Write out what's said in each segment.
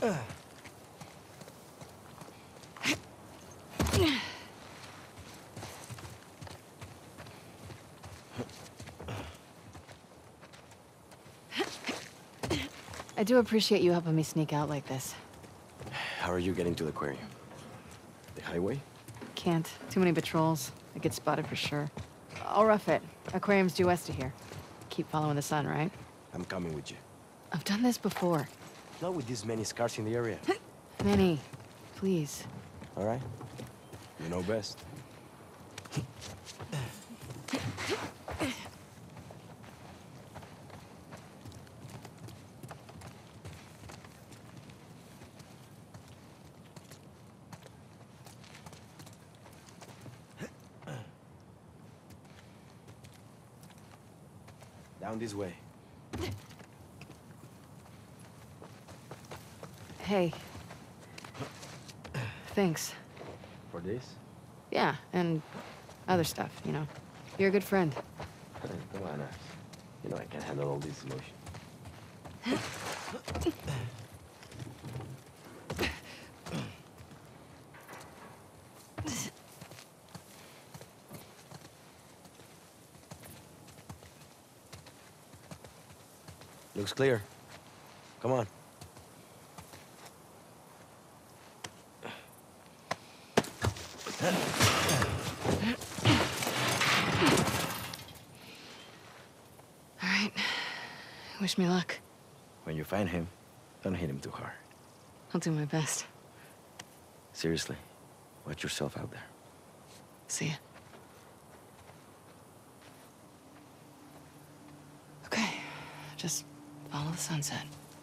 I do appreciate you helping me sneak out like this. How are you getting to the aquarium? The highway? Can't. Too many patrols. I get spotted for sure. I'll rough it. Aquarium's due west of here. Keep following the sun, right? I'm coming with you. I've done this before. Not with this many scars in the area. Manny, please. All right? You know best. Down this way. Hey. Thanks. For this? Yeah, and other stuff, you know. You're a good friend. Come on, Ash. You know I can handle all this emotion. Looks clear. Come on. All right. Wish me luck. When you find him, don't hit him too hard. I'll do my best. Seriously, watch yourself out there. See ya. Okay. Just follow the sunset.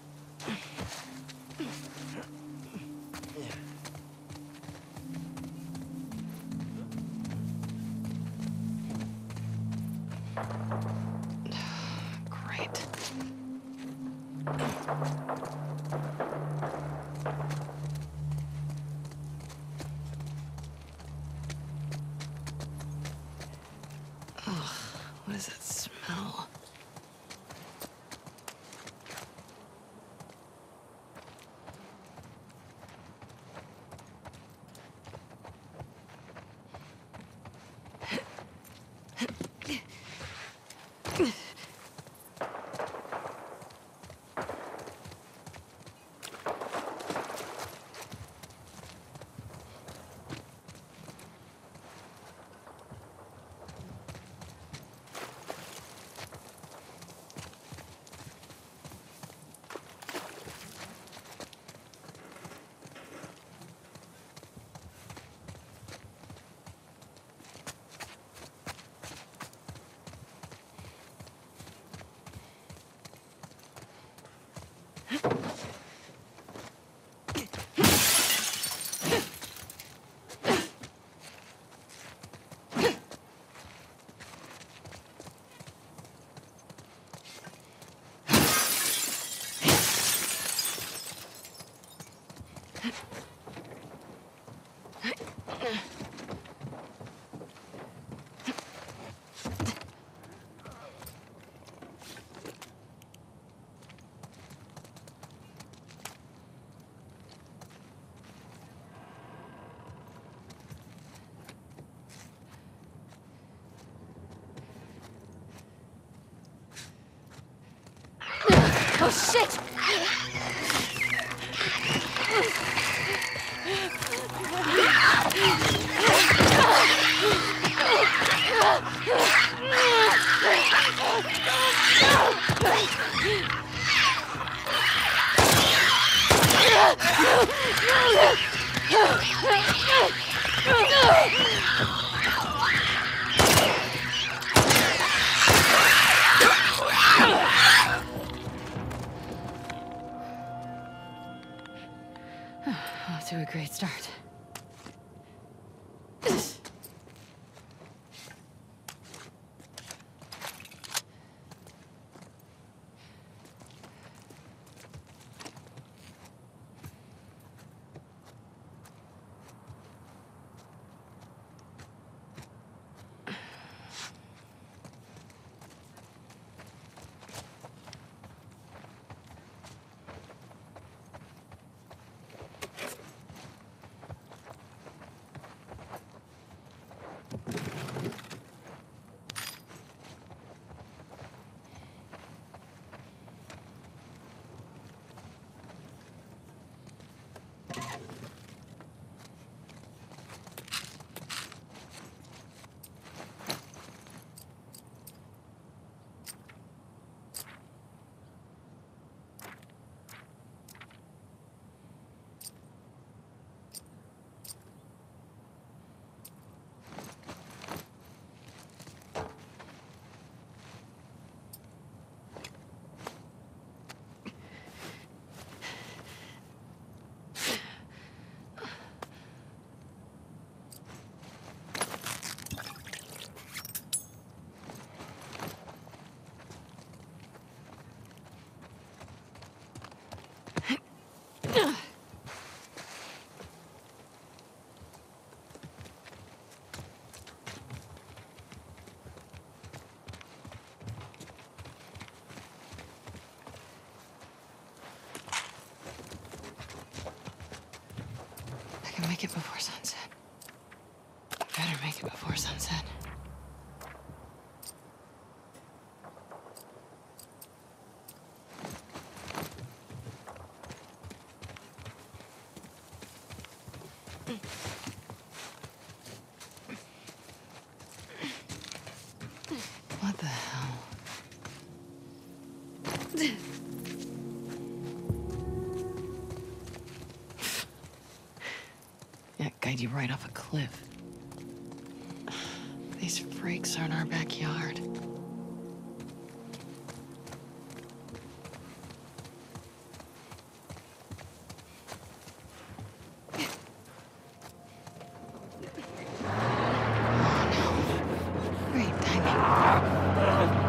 Great. Ugh, what is that smell? Oh, shit! Off to a great start. make it before sunset. Better make it before sunset. What the hell? Yeah, guide you right off a cliff. These freaks are in our backyard. Great timing.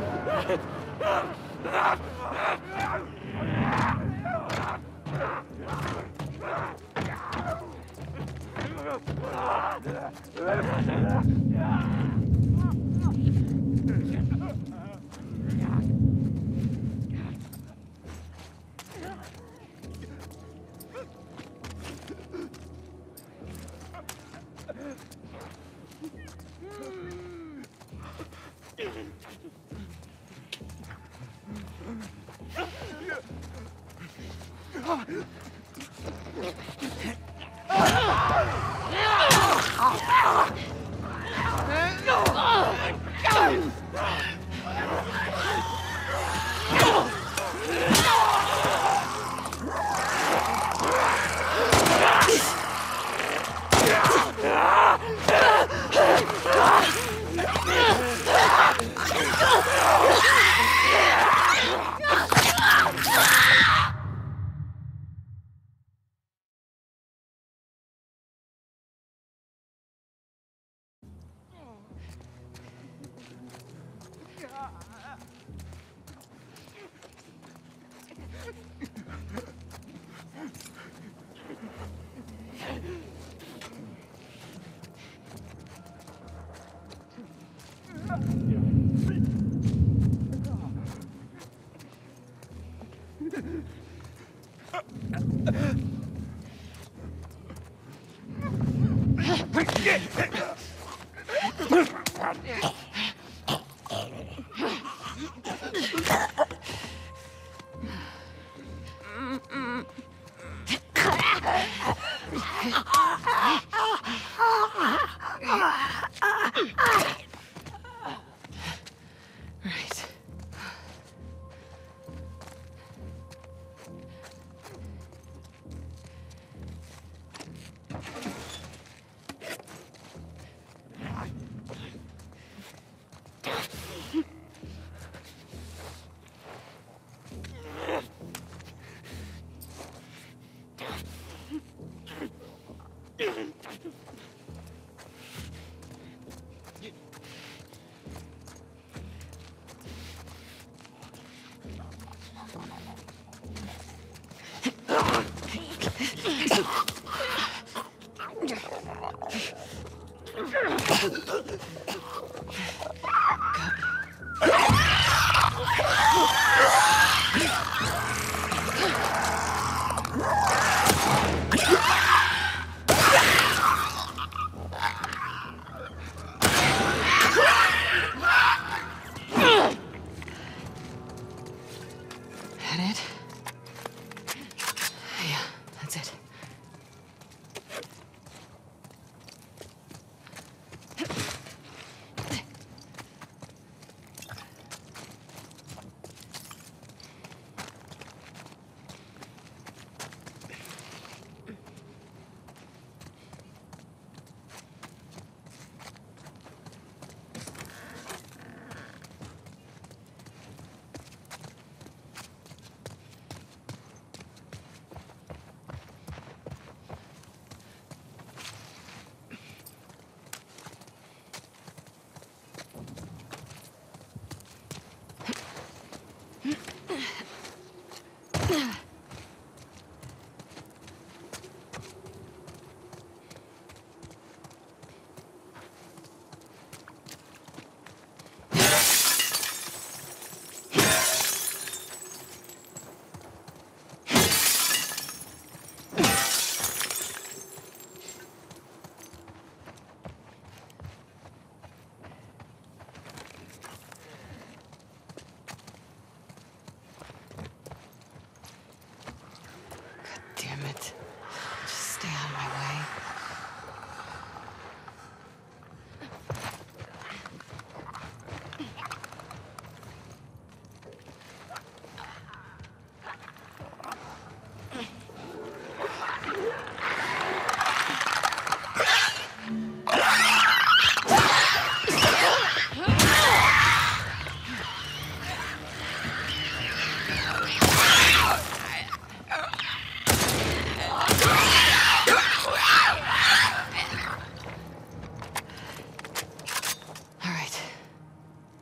Right.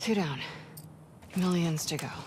2 down. Millions to go.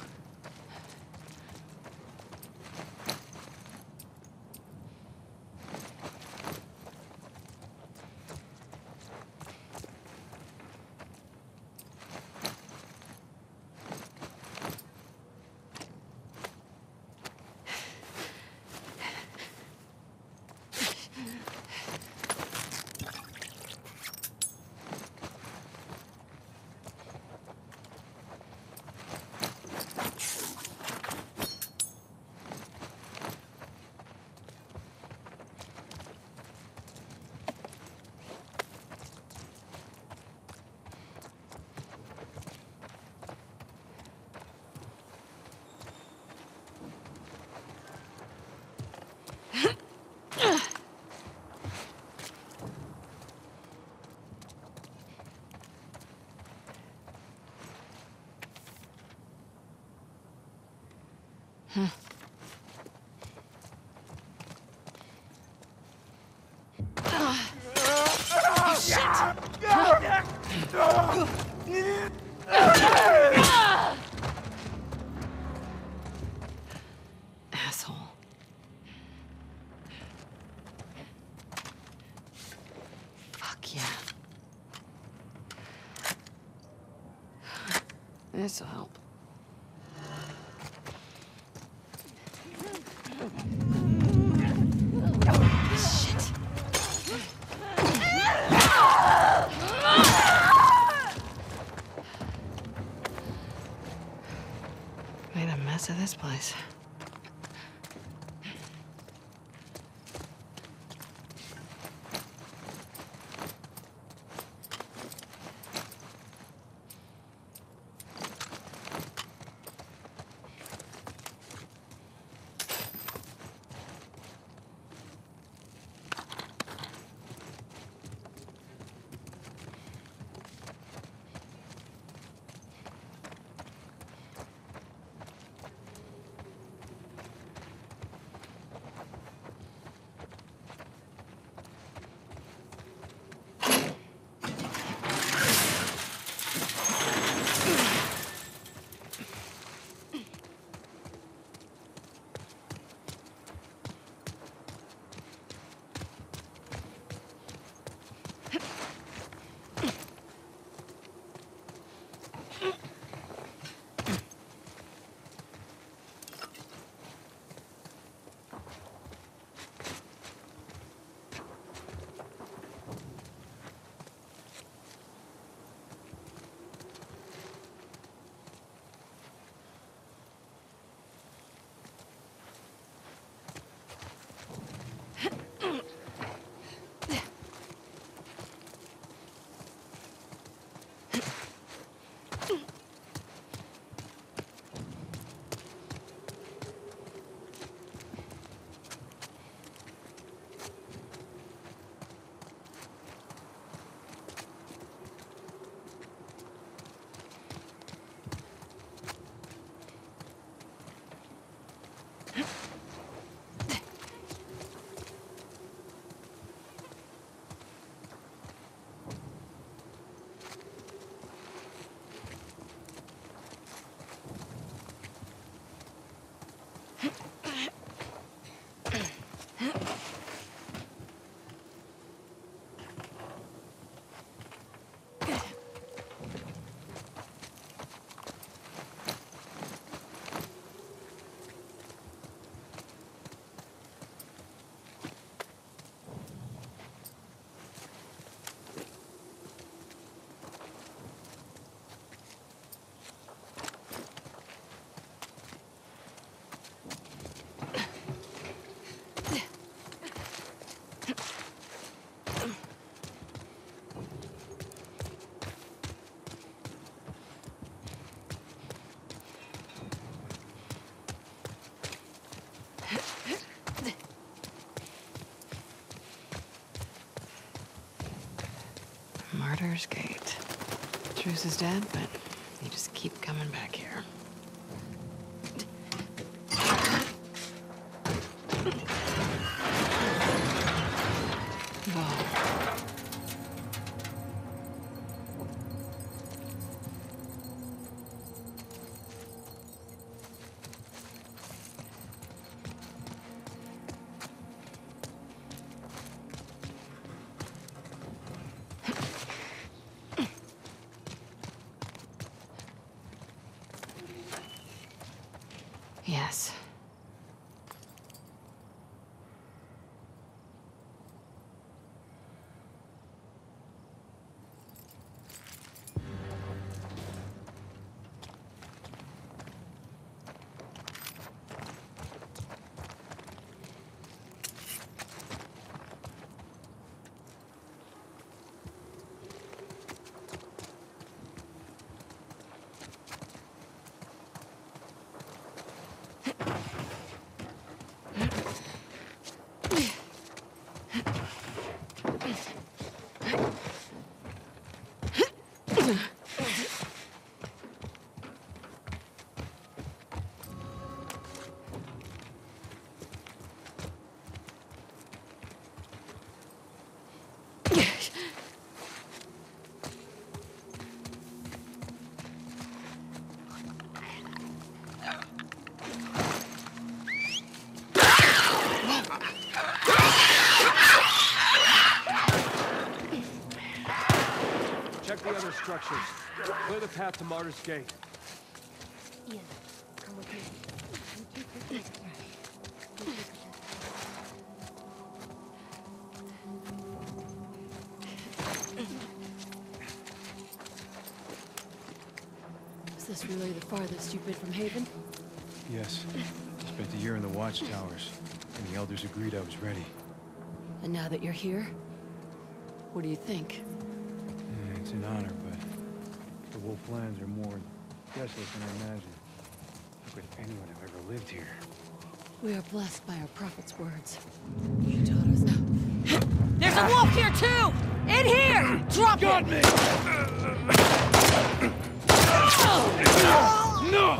Asshole. Fuck yeah. This'll help. Shit. Made a mess of this place. Martyr's Gate. Truce is dead, but you just keep coming back here. Whoa. Yes. Check the other structures. Clear the path to Martyr's Gate. Ian, come with me. Is this really the farthest you've been from Haven? Yes. Spent a year in the watchtowers, and the elders agreed I was ready. And now that you're here, what do you think? It's an honor, but the Wolf Lands are more desolate than I imagined. How could anyone have ever lived here? We are blessed by our prophet's words. He taught us now. There's a wolf here too! In here! Drop Got me! No!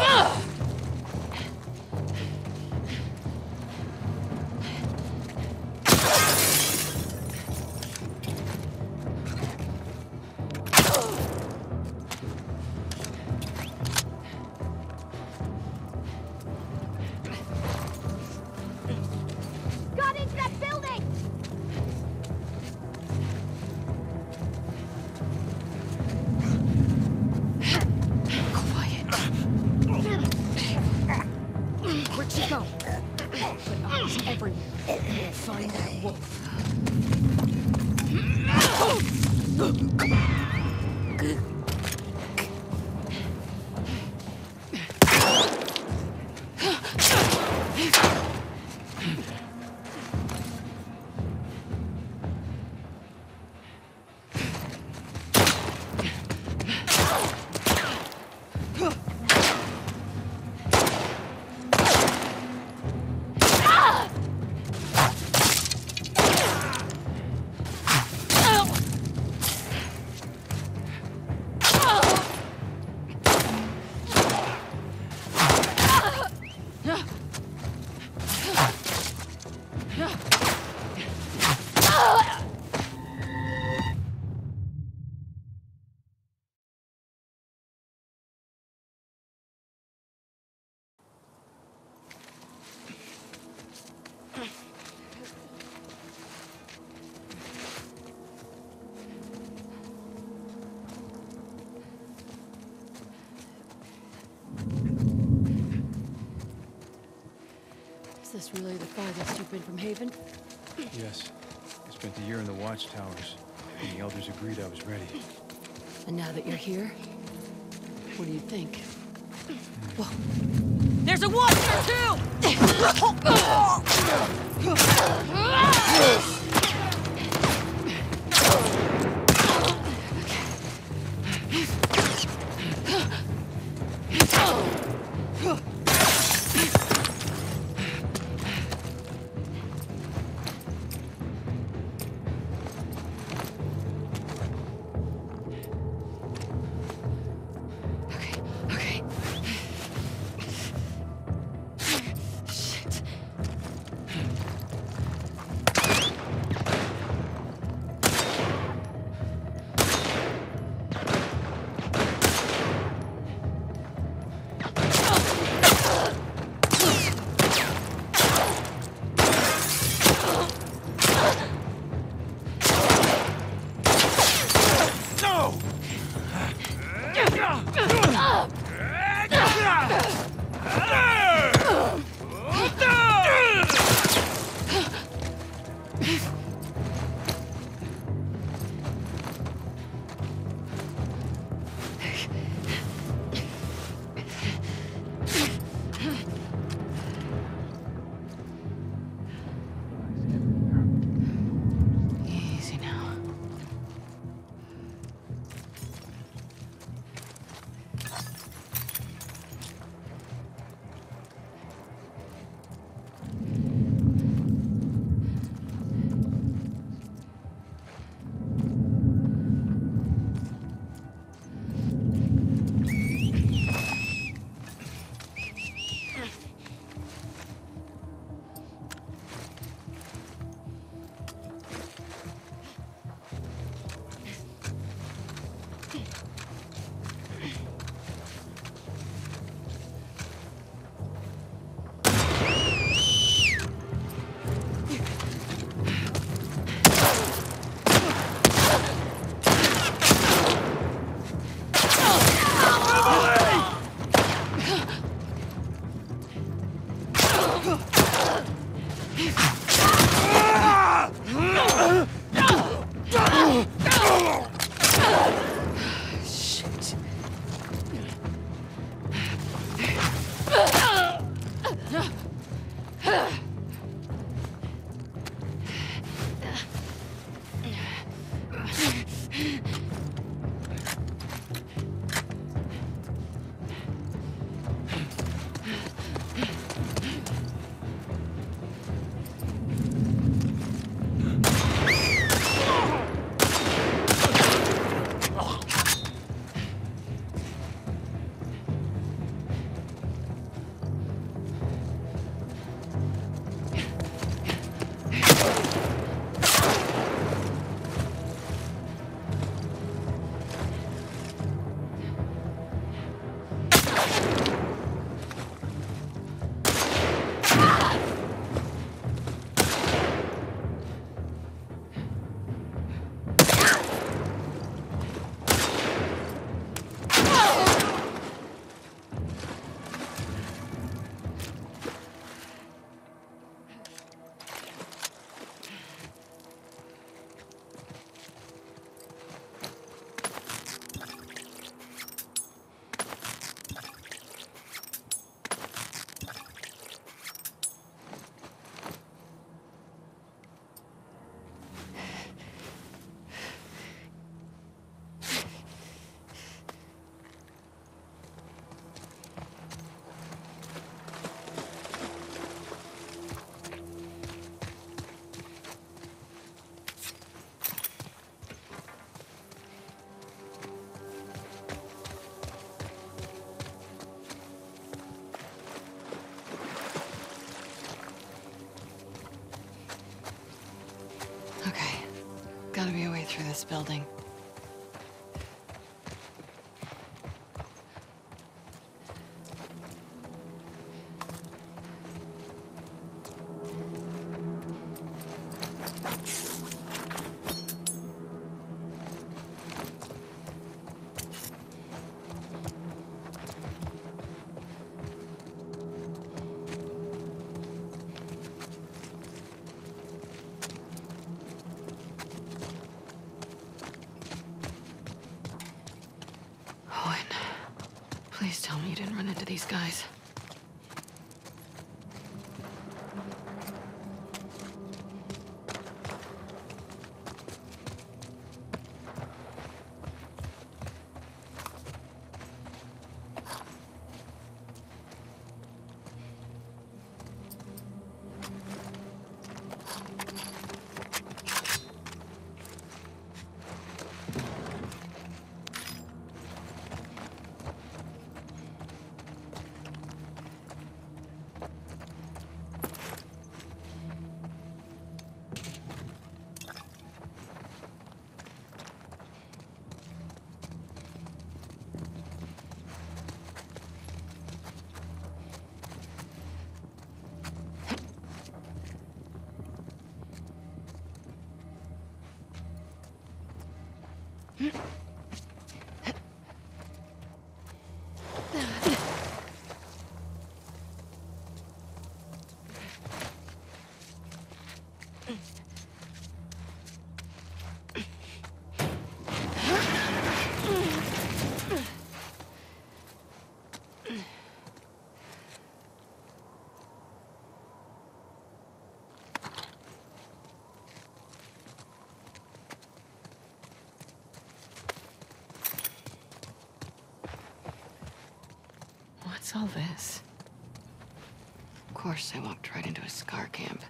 Got into that building! Quiet. Where'd she go? Put eyes everywhere. We'll find that wolf. Is this really the farthest you've been from Haven? Yes. I spent a year in the watchtowers, and the elders agreed I was ready. And now that you're here, what do you think? Whoa. There's a wolf here too! through this building. Owen, please tell me you didn't run into these guys. What's all this? Of course, I walked right into a Scar camp.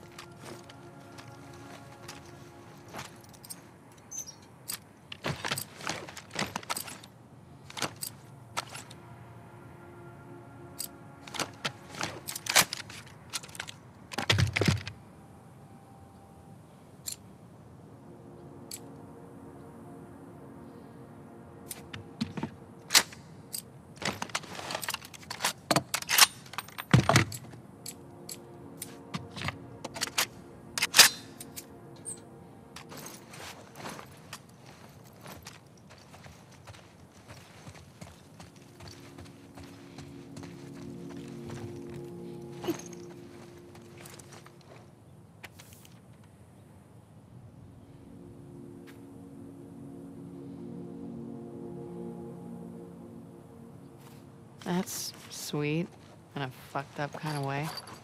That's sweet, in a fucked up kind of way.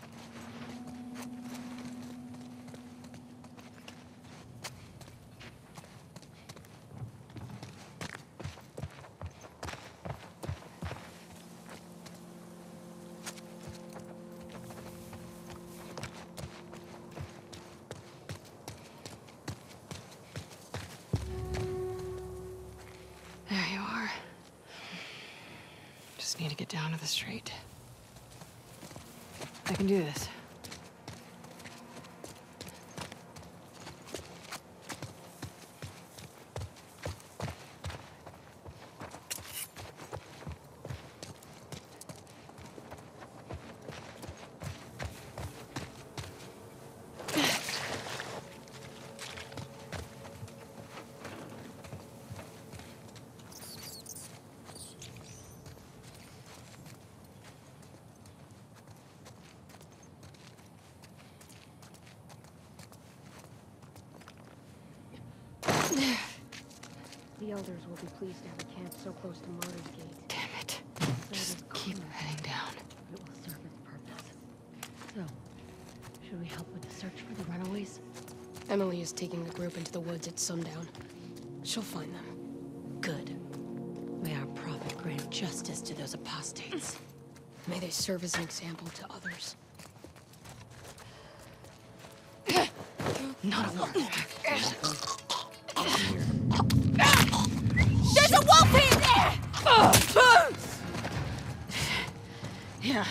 There you are. Just need to get down to the street. I can do this. The elders will be pleased to have a camp so close to Martyr's Gate. Damn it. So Just keep heading down. it will serve its purpose. So, should we help with the search for the runaways? Emily is taking the group into the woods at sundown. She'll find them. Good. May our prophet grant justice to those apostates. May they serve as an example to others. Not a word. There's a wolf in there! Yeah.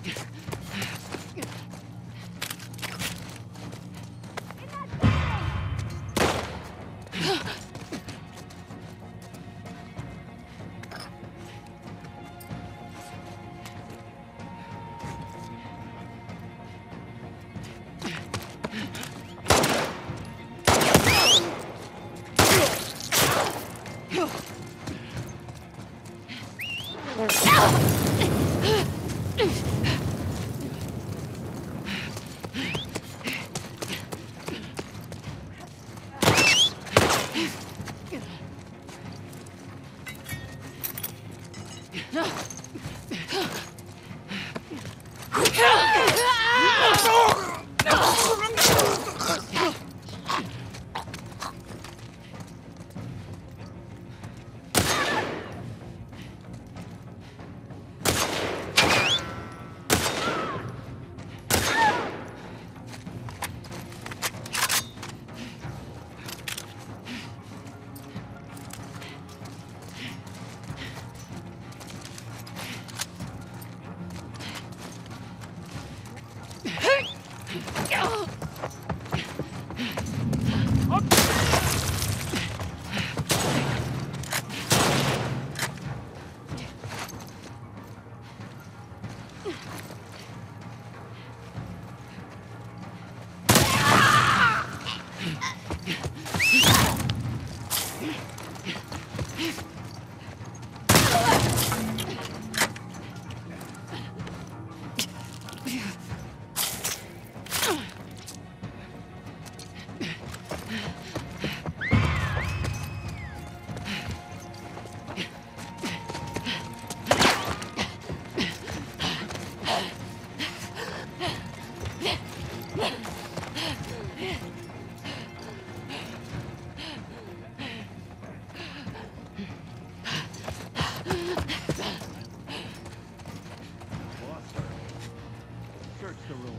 Search the room.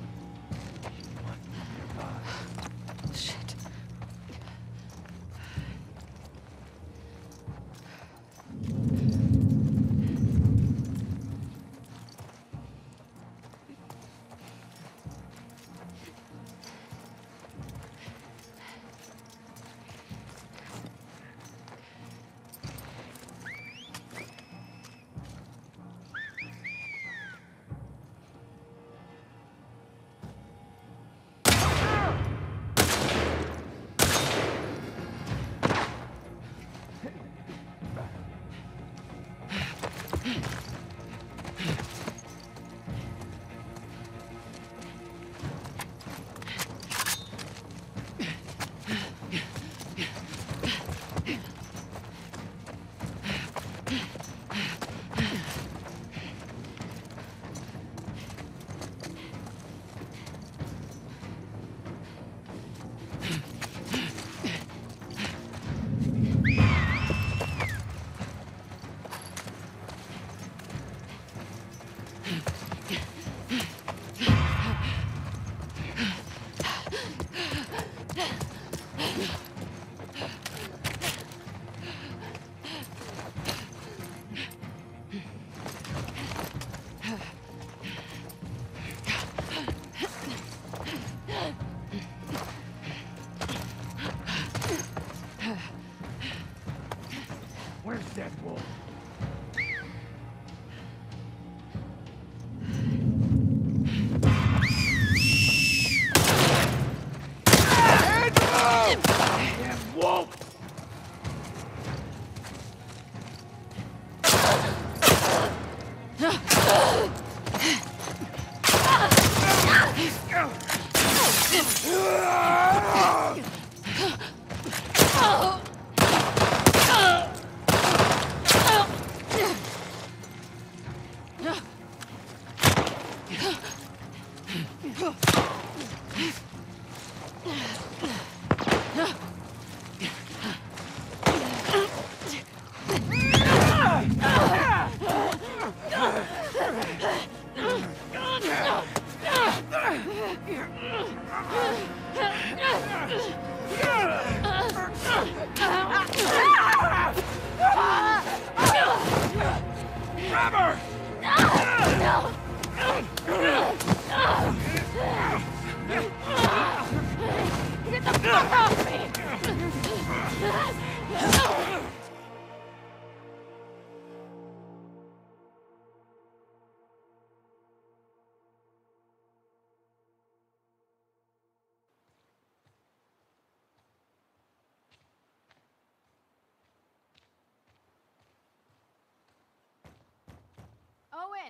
Shit. Where's Deadpool? Damn wolf! Owen!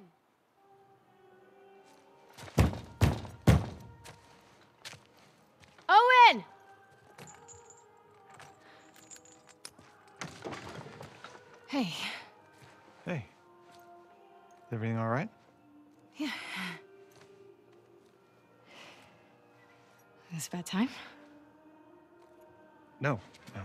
Owen! Hey. Hey. Is everything all right? Yeah. Is it about time? No. No.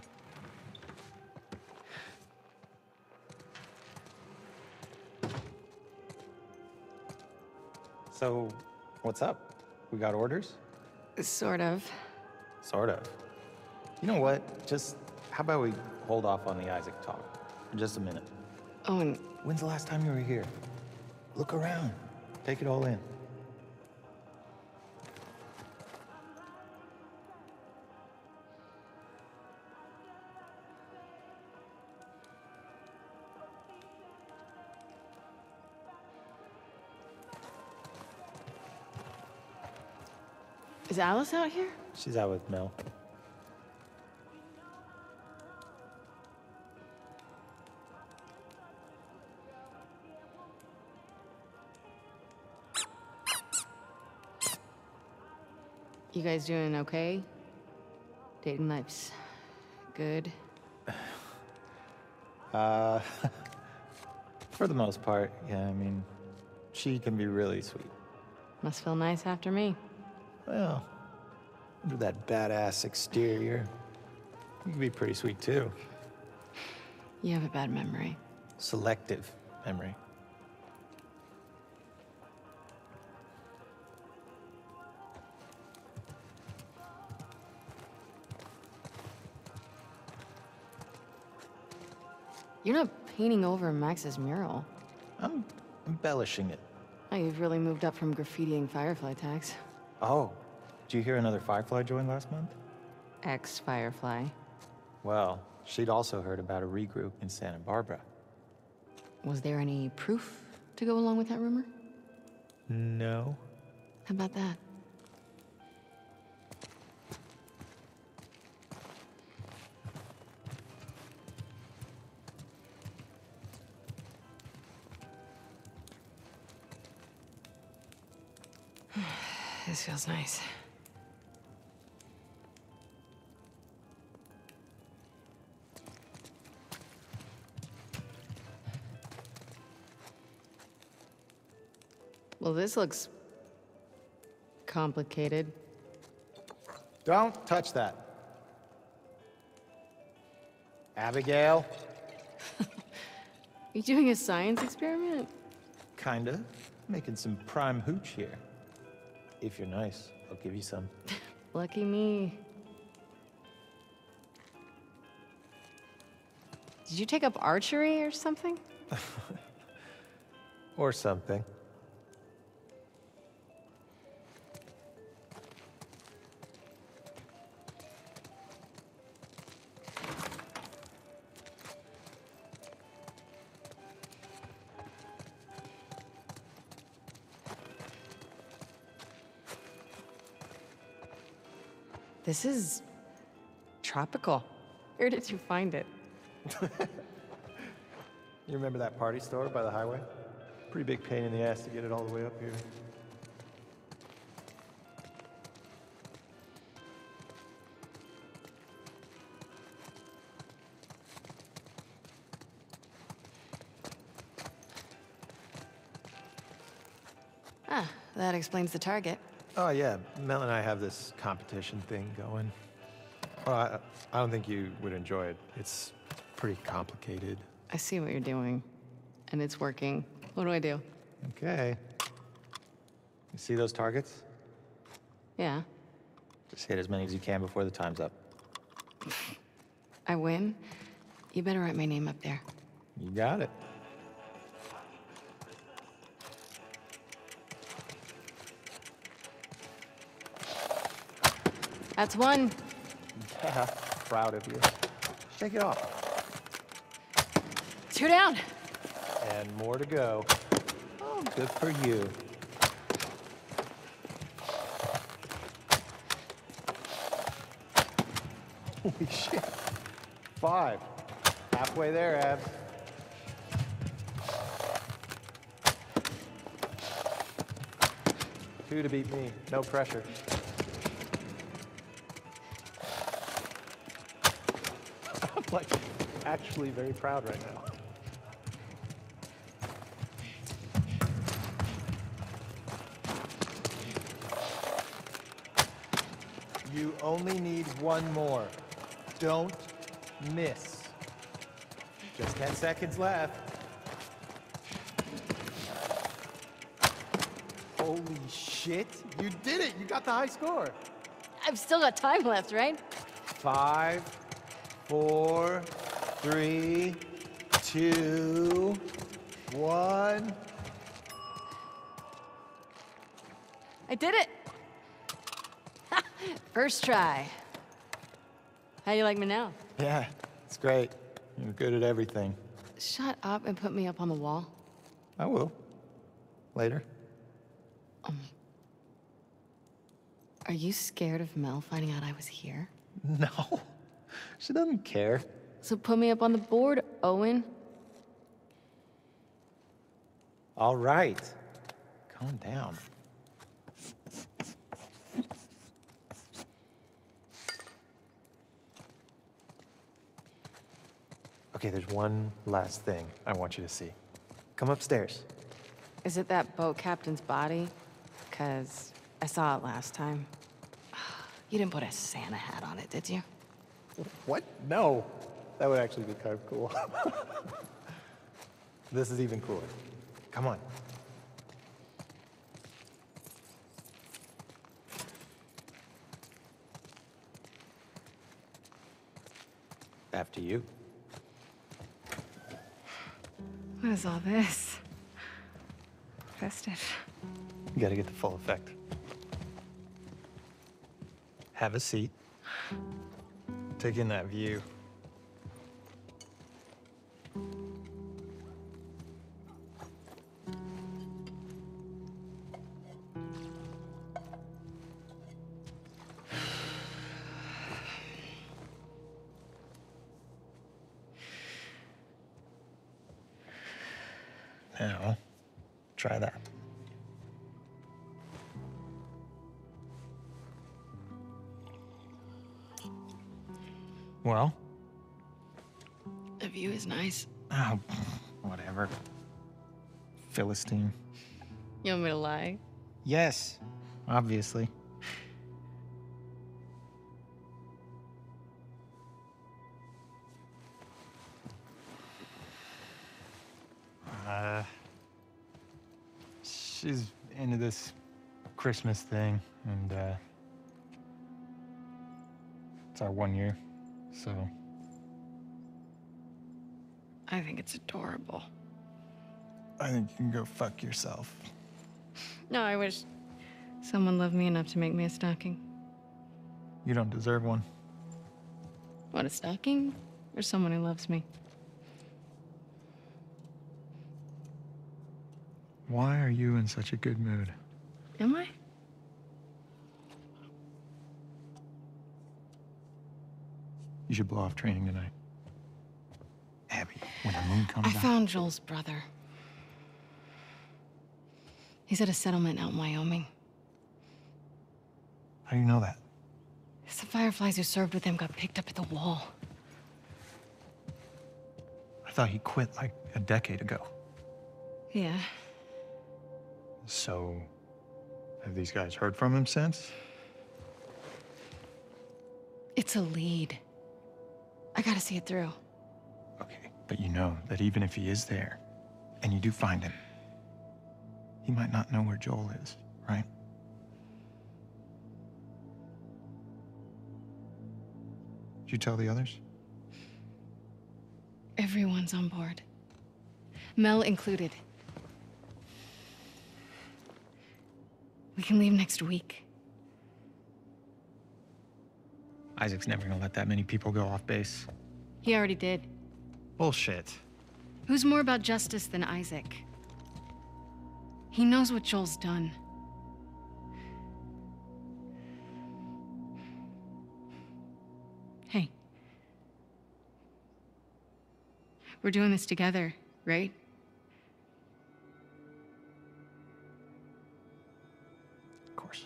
So, what's up? We got orders? Sort of. Sort of. You know what? Just, how about we hold off on the Isaac talk for just a minute? Owen, When's the last time you were here? Look around. Take it all in. is Alice out here? She's out with Mel. You guys doing okay? Dating life's good? For the most part, yeah, I mean, she can be really sweet. Must feel nice after me. Well, under that badass exterior, you can be pretty sweet too. You have a bad memory. Selective memory. You're not painting over Max's mural. I'm embellishing it. Oh, you've really moved up from graffitiing Firefly tags. Oh, did you hear another Firefly joined last month? Ex-Firefly. Well, she'd also heard about a regroup in Santa Barbara. Was there any proof to go along with that rumor? No. How about that? This feels nice. Well, this looks complicated. Don't touch that. Abigail? You doing a science experiment? Kinda. Making some prime hooch here. If you're nice, I'll give you some. Lucky me. Did you take up archery or something? Or something. This is tropical. Where did you find it? You remember that party store by the highway? Pretty big pain in the ass to get it all the way up here. Ah, that explains the target. Oh yeah, Mel and I have this competition thing going. Well, I don't think you would enjoy it. It's pretty complicated. I see what you're doing, and it's working. What do I do? Okay. You see those targets? Yeah, Just hit as many as you can before the time's up. I win. You better write my name up there. You got it. That's one. Yeah, proud of you. Shake it off. 2 down. And more to go. Oh, good for you. Holy shit. 5. Halfway there, Abs. 2 to beat me. No pressure. I'm like actually very proud right now. You only need one more. Don't miss. Just 10 seconds left. Holy shit, you did it! You got the high score. I've still got time left, right? 5, 4, 3, 2, 1. I did it! First try. How do you like me now? Yeah, it's great. You're good at everything. Shut up and put me up on the wall. I will. Later. Are you scared of Mel finding out I was here? No, she doesn't care. So put me up on the board, Owen. All right, calm down. Okay, there's one last thing I want you to see. Come upstairs. Is it that boat captain's body? 'Cause I saw it last time. You didn't put a Santa hat on it, did you? What? No. That would actually be kind of cool. This is even cooler. Come on. After you. What is all this? Festive. You gotta get the full effect. Have a seat. Take in that view. Now, try that. Well? The view is nice. Oh, whatever. Philistine. You want me to lie? Yes, obviously. She's into this Christmas thing, and, it's our 1 year, so... I think it's adorable. I think you can go fuck yourself. No, I wish someone loved me enough to make me a stocking. You don't deserve one. What, a stocking? Or someone who loves me? Why are you in such a good mood? Am I? You should blow off training tonight. Abby, when the moon comes I found Joel's brother. He's at a settlement out in Wyoming. How do you know that? The Fireflies who served with him got picked up at the wall. I thought he quit like a decade ago. Yeah. So, have these guys heard from him since? It's a lead. I gotta see it through. Okay, but you know that even if he is there, and you do find him, he might not know where Joel is, right? Did you tell the others? Everyone's on board. Mel included. We can leave next week. Isaac's never gonna let that many people go off base. He already did. Bullshit. Who's more about justice than Isaac? He knows what Joel's done. Hey. We're doing this together, right? course.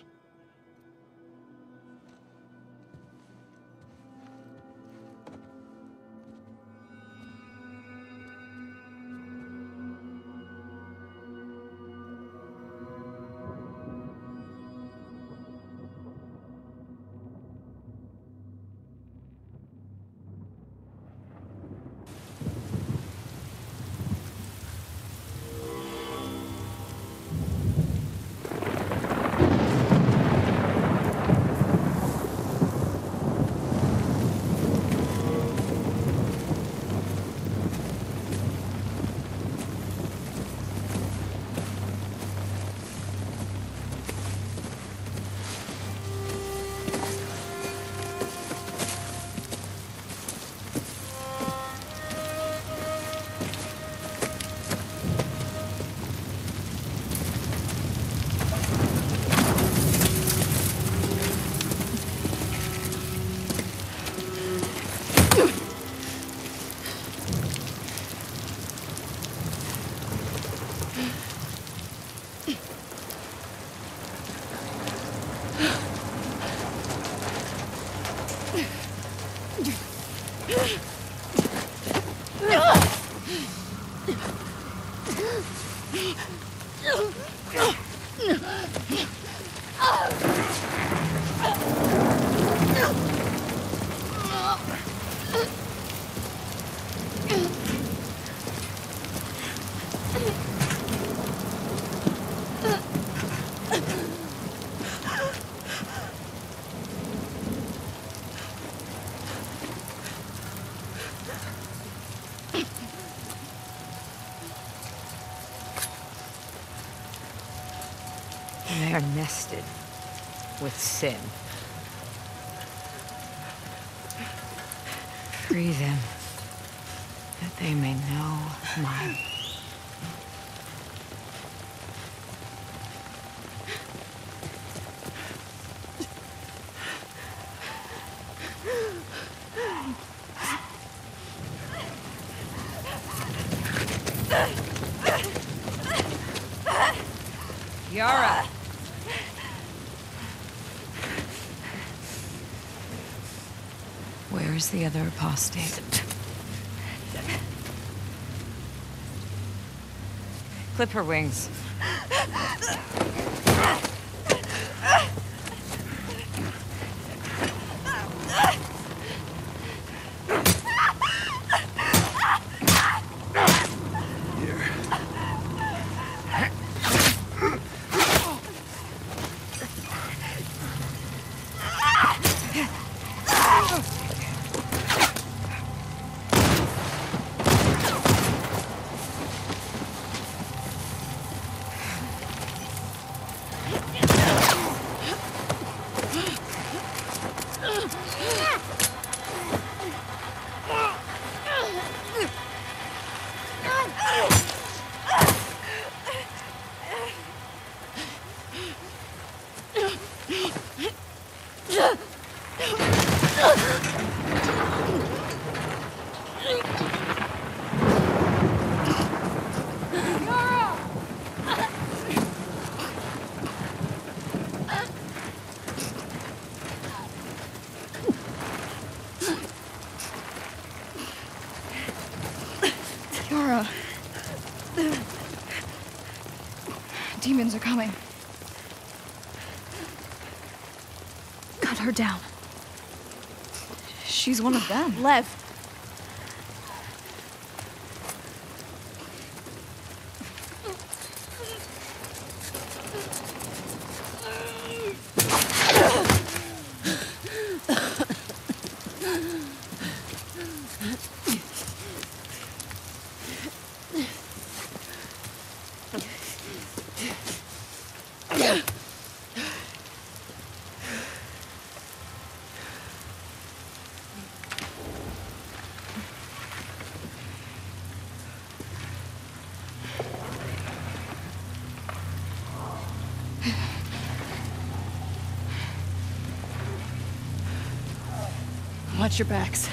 They are nested with sin. Free them, that they may know mine. Yara! Where is the other apostate? Clip her wings. Yara. Demons are coming. Cut her down. She's one of them. Lev. Watch your backs.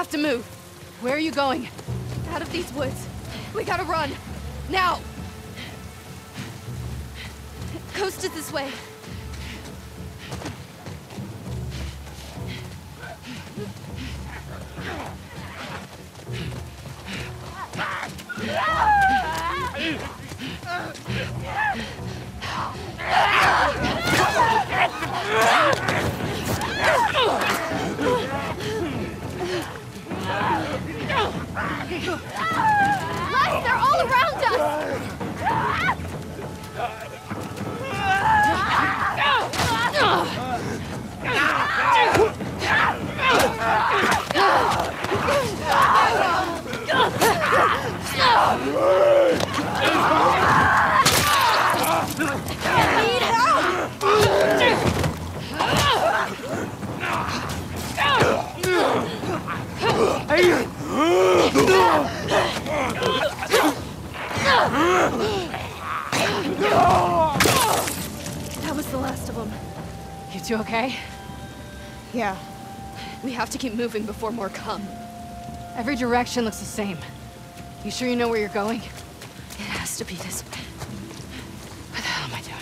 have to move. Where are you going? Out of these woods. We gotta run. Now! Coast is this way. Les, they're all around us! That was the last of them. You two okay? Yeah. We have to keep moving before more come. Every direction looks the same. You sure you know where you're going? It has to be this way. What the hell am I doing?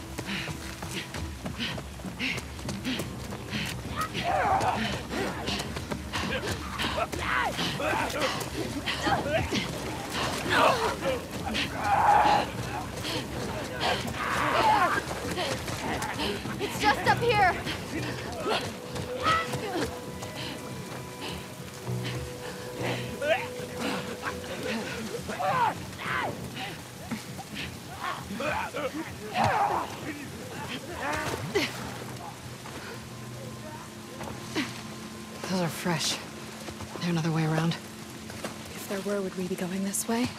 It's just up here! Those are fresh. There another way around? If there were, would we be going this way?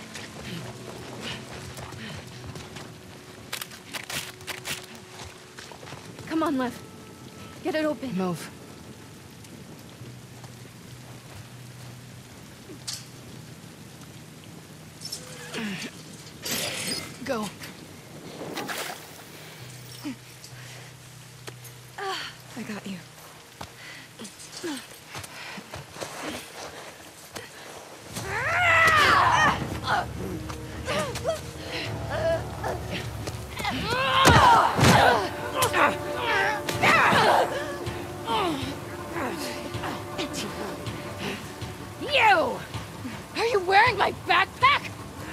Come on, Lev. Get it open. Move. Go. I got you. You! Are you wearing my backpack?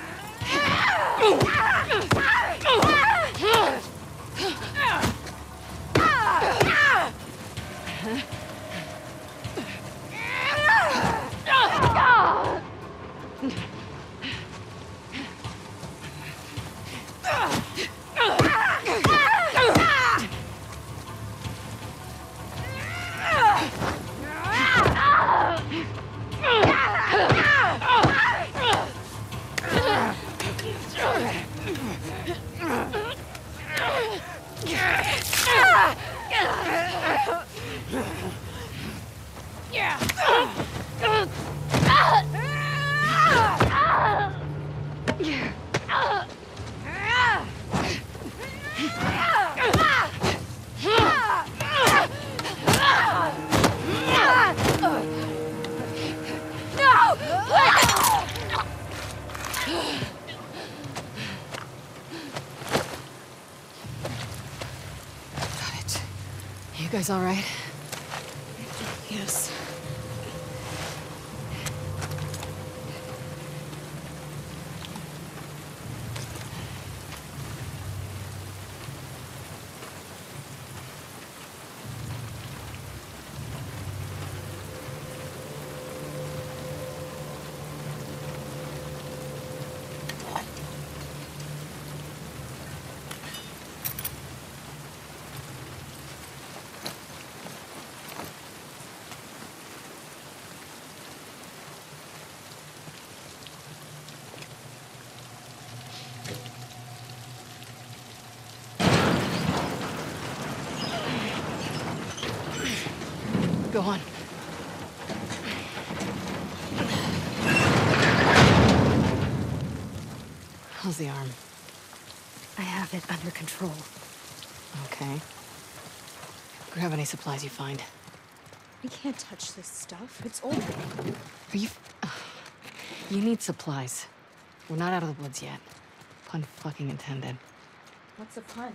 Got it. You guys all right? Yes. Go on. How's the arm? I have it under control. Okay. Grab any supplies you find. We can't touch this stuff. It's old. Are you... You need supplies. We're not out of the woods yet. Pun fucking intended. What's a pun?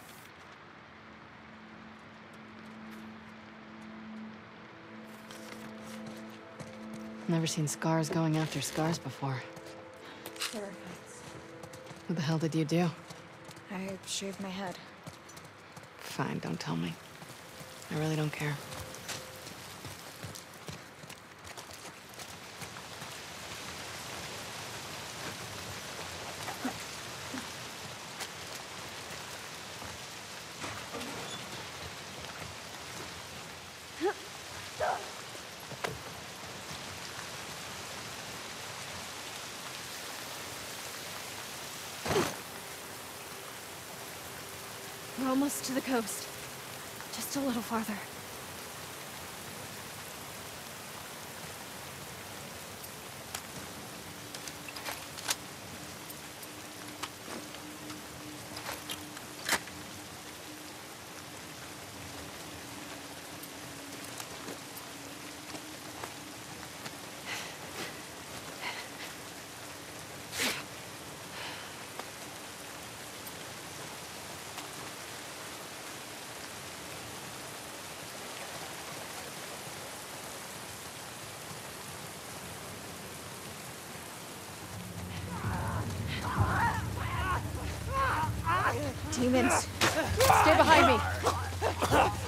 Never seen scars going after scars before. Terrifies. What the hell did you do? I shaved my head. Fine, don't tell me. I really don't care. We're almost to the coast. Just a little farther. Demons! Stay behind me!